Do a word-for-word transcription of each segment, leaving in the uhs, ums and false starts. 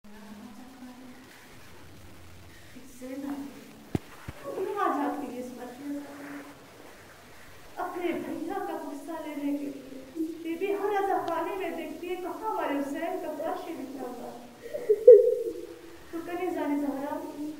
अपने भैया का गुस्सा लेने के लिए बीबी हर अज़ाखाने में देखती है कहाँ हमारे हुसैन का फराशी बिछा हुआ। तो कने जाने ज़हरा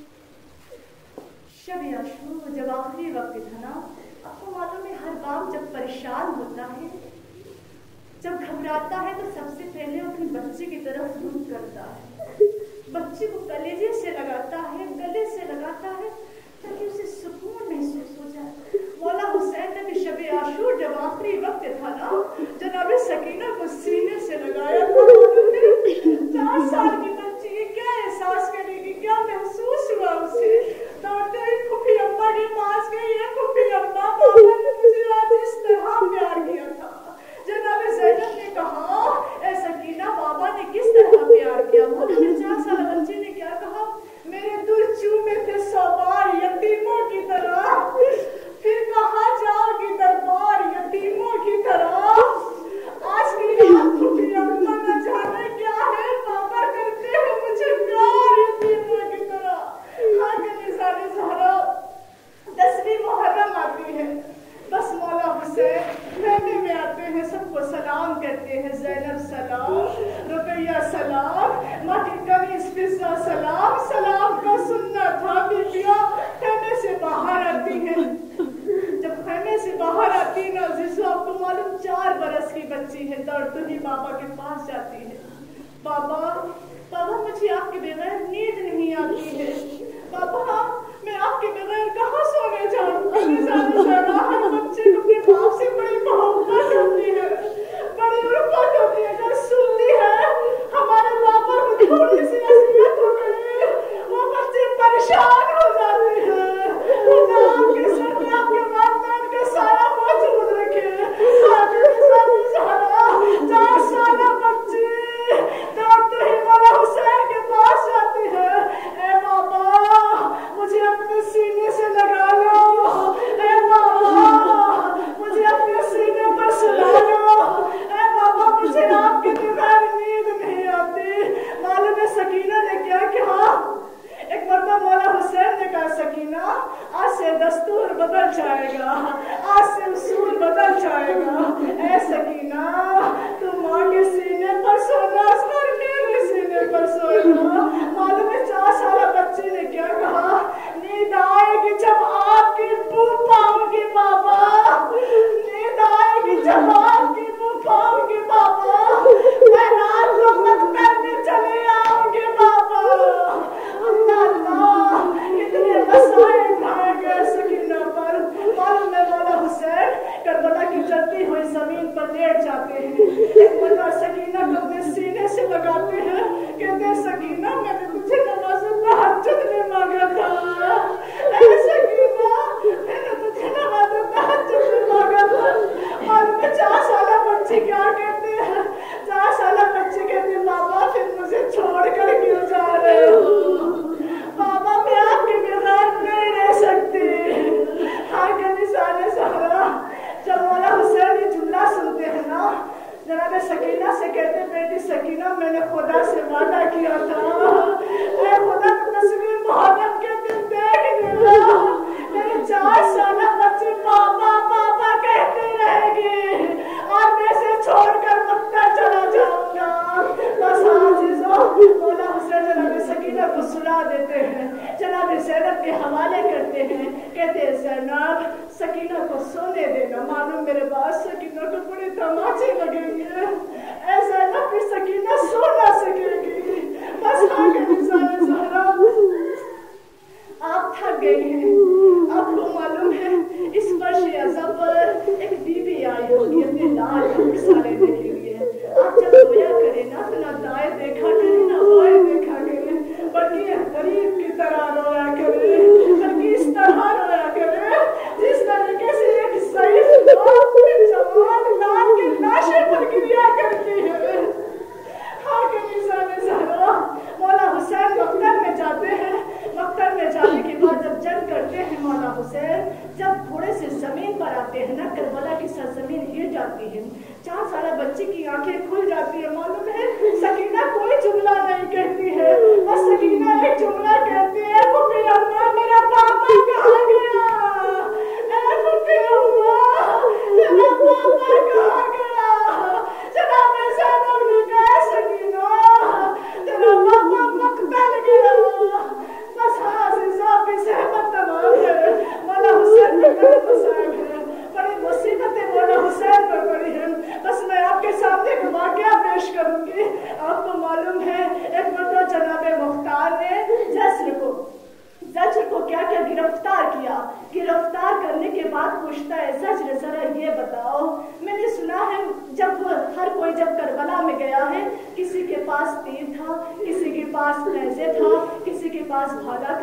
शब आशूर जब आखिरी वक्त था ना, आपको मालूम है हर बाप जब परेशान होता है, जब घबराता है तो सबसे पहले अपने बच्चे की तरफ रुख करता है, बच्चे को कलेजे से लगाता है, गले से लगाता है ताकि उसे सुकून महसूस हो जाए। मौला हुसैन ने भी शब आशूर जब आखिरी वक्त था ना, जनाब सकीना को सीने से लगाया था। चार साल की बच्ची ये क्या एहसास करेगी, क्या महसूस हुआ उसे? दौड़ते ही फूफी अम्मा के पास गई है, फूफी अम्मा पापा ने मुझे आज इस तरह प्यार किया था। जनाब ज़ैनब ने कहा ए सकीना बाबा ने किस तरह प्यार किया? मौला ने चार साल बच्चे ने क्या कहा? मेरे दिल चूमे थे सवार यतीमों की तरह, फिर कहाँ जाओगी दरबार यतीमों की तरह। आज की रात फूफी अम्मा न जाने क्या है पापा करते हैं मुझे प्यार यतीमों की तरह। हाँ निसाने ज़हरा दसवीं मुहर्रम आती है, बस मौला हुसैन रहने में आते हैं, सबको सलाम करते हैं। ज़ैनब सलाम, रुकैया सलाम, माटी कमीज़ फिज़ा सलाम, सलाम का सुनना था। बीबियाँ खैमे से बाहर आती हैं, जब खैमे से बाहर आती है ना जिसको आपको मालूम चार बरस की बच्ची है, दौड़ती ही बाबा के पास जाती है। बाबा बाबा मुझे आपके बगैर नींद नहीं आती है, बाबा मैं आपके बगैर कहाँ सोने जाऊँ? हर बच्चे को अपने बाप से बड़ी मोहब्बत होती है, बड़ी उल्फत होती है। अगर सुनती है हमारे बाबा को थोड़ी सी नसीहत हो गई वो बच्चे परेशान हो जाते हैं। खुदा आपके सर पे आपके वालिदैन का साया मौजूद रखे। चार साल बच्चे दौड़ते ही मौला हुसैन के पास जाते हैं। ए बाबा मुझे अपने सीने से लगा लो, ए बाबा मुझे अपने सीने पर सुला लो, ए बाबा मुझे आपके बगैर नींद नहीं आती। मालूम है सकीना ने क्या कहा? एक मरतबा मौला हुसैन ने कहा सकीना आज से दस्तूर बदल जाएगा, आज से उसूल बदल जाएगा। ए सकीना तुम माँ के सीने पर सोना और मेरे सीने पर सोना। मालूम है चार साल बच्चे ने क्या कहा? नींद आएगी जब आपकी बू पाऊंगी बाबा, नींद आएगी जब आपकी बू पाऊंगी बाबा, मैं रात को मकतब में चले आऊंगी बाबा। अल्लाह अल्लाह कितने मसाइल उठाए गए सकीना पर। मालूम है मौला हुसैन करबला की जलती हुई जमीन पर लेट जाते हैं। एक मरतबा सकीना को अपने सीने से लगाते हैं, कहते हैं सकीना मैंने तुझे नमाज़ तहज्जुद में मांगा था। ऐ सकीना मैंने तुझे नमाज़ तहज्जुद में मांगा था। मालूम है चार साल बच्चे क्या कहते हैं? चार साल बच्चे कहते हैं बाबा फिर मुझे छोड़कर क्यों जा रहे हो? बाबा मैं आपके बगैर नहीं रह सकती। हाँ के निसाने ज़हरा जब मौला हुसैन ये जुमला सुनते हैं ना, जनाब सकीना से कहते बेटी सकीना मैंने खुदा से वादा किया था, ऐ खुदा दसवीं मुहर्रम के दिन देख लेना मेरे चार साल बच्चे पापा पापा कहते रहेंगे और मैं से छोड़कर मक्का चला जाऊंगा। बस आजीज़ों मौला हुसैन जनाब सकीना को सुला देते हैं, जनाब ज़ैनब के हवाले करते हैं, कहते हैं ज़ैनब सकीना को सोने देना। मालूम मेरे बाद सकीना को बड़े तमाचे लगेंगे, ऐसा ना फिर सकीना सो ना सकेगी। बस आगे इंसान ज़हरा आप थक गई हैं, आपको मालूम है इस वर्ष अज़ब पर एक बीबी आई होगी अपने लाल बच्चा लेने के लिए। आप जब रोया करें ना तो ना दाएं देखा करें ना बाएं देखा करें, बल्कि गरीब की तरह रोया करें, बल्कि इस तरह रोया करें जिस तरीके से एक ज़ईफ़ जवान लाल के लाशे पर गिरिया करती है। हाँ के निशाने ज़हरा मौला हुसैन मक्तब में जाते हैं। मक्तब में जाने के बाद जब जंग करते हैं मौला हुसैन, जब थोड़े से जमीन पर आते हैं ना करबला की सरजमीन हिल जाती है, चार साल बच्ची की आंखें खुल जाती है। मालूम है सकीना कोई जुमला नहीं कहती है, पास पैसे था, किसी के पास भाला